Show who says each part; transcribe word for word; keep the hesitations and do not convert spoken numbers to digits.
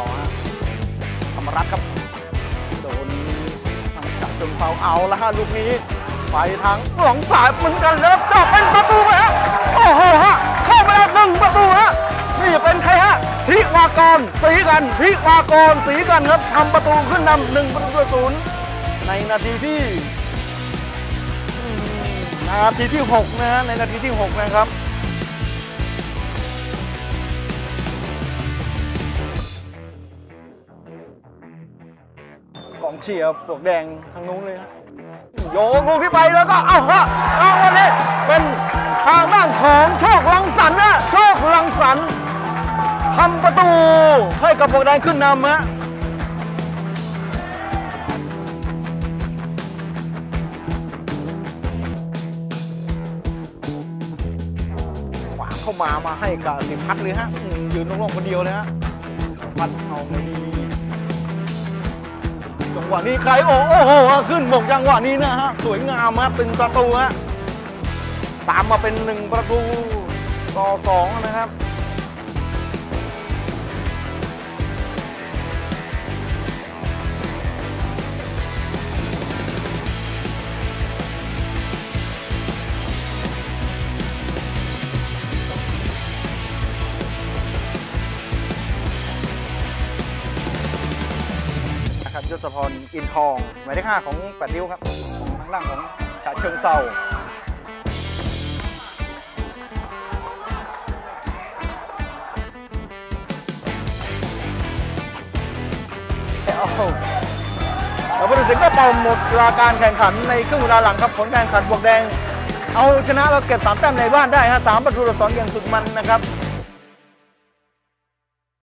Speaker 1: ฮะธรรมรัตน์ครับโดนทางจับจนเฝ้าเอาแล้วฮะลูกนี้ไปทางหลังสายเหมือนกันแล้วจะเป็นประตูไหมฮะโอ้โหฮะเข้าไปแล้วหนึ่งประตูฮะนี่เป็นใครฮะธิวากรศรีกันธิวากรศรีกันครับทำประตูขึ้นนำหนึ่งประตูต่อศูนย์ในนาทีที่นาทีที่หกนะฮะในนาทีที่หกนะครับกองเชียร์ปลวกแดงทางนู้นเลยฮะโยนลูกที่ไปแล้วก็เอาฮะเอาวันนี้เป็นทางด้านของโชคลังสรรค์นะโชคลังสรรค์ทำประตูให้กับปลวกแดงขึ้นนำฮะขวาเข้ามามาให้กับนิพัฒน์เลยฮะยืนโล่งๆคนเดียวเลยฮะพัดเอาไงดีจังหวะนี้ใครโอ้โหขึ้นหมกจังหวะนี้นะฮะสวยงามฮะเป็นประตูฮะตามมาเป็นหนึ่งประตูต่อสองนะครับยศพรอินทองหมายเลขห้าของแปดริ้วครับทางด้านของฉะเชิงเทราเราพูดถึงก็เป่าหมดเวลาการแข่งขันในครึ่งเวลาหลังครับผลการแข่งขันบวกแดงเอาชนะเราเก็บสามแต้มในบ้านได้ฮะสามประตูต่อสองอย่างสุดมันนะครับ